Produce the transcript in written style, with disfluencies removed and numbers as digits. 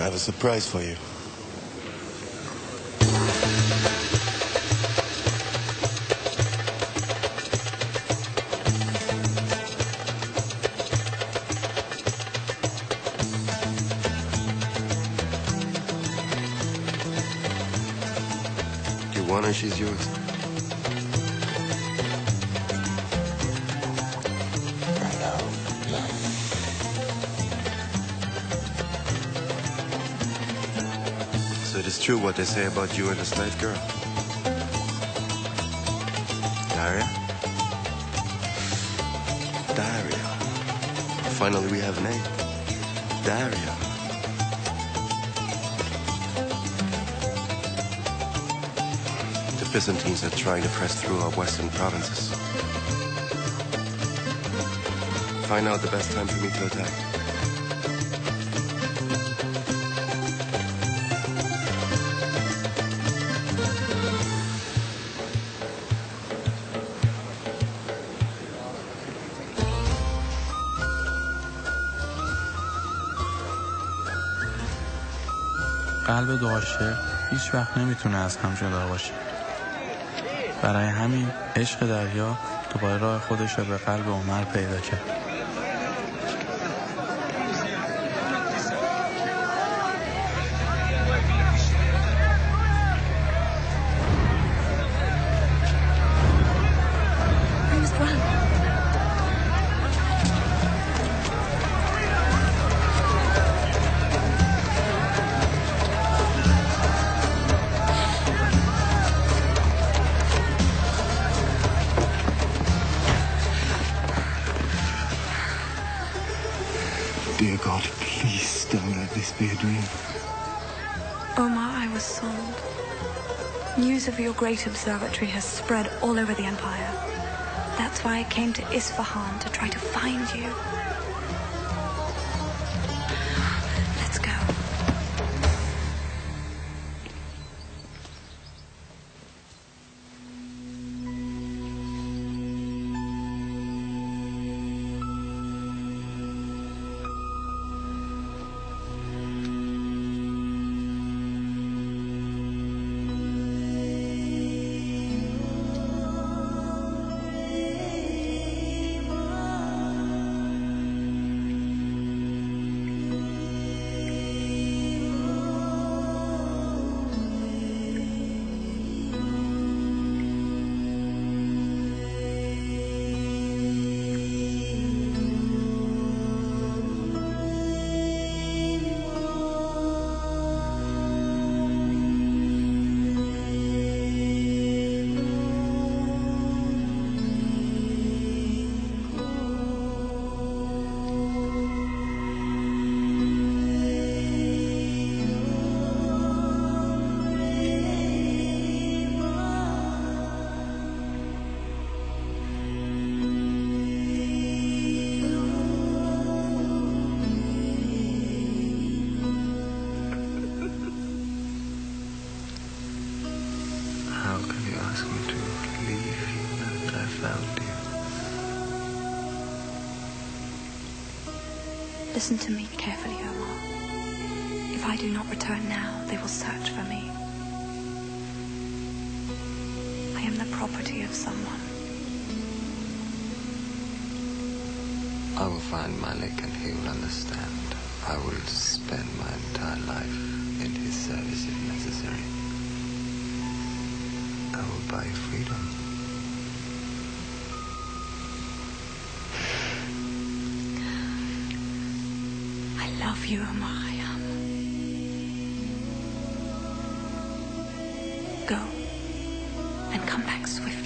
I have a surprise for you. You want her, she's yours. So it is true what they say about you and the slave girl. Daria? Daria. Finally we have a name. Daria. The Byzantines are trying to press through our western provinces. Find out the best time for me to attack. قلب دو عاشق هیچ وقت نمیتونه از هم جدا باشه. برای همین عشق دریا دوباره راه خودش رو به قلب عمر پیدا کرد. Dear God, please don't let this be a dream. Omar, I was sold. News of your great observatory has spread all over the empire. That's why I came to Isfahan to try to find you. Let's go. How can you ask me to leave you now that I found you? Listen to me carefully, Omar. If I do not return now, they will search for me. I am the property of someone. I will find Malik and he will understand. I will spend my entire life in his service if necessary. I will buy freedom. I love you, Omar Khayyam. Go and come back swiftly.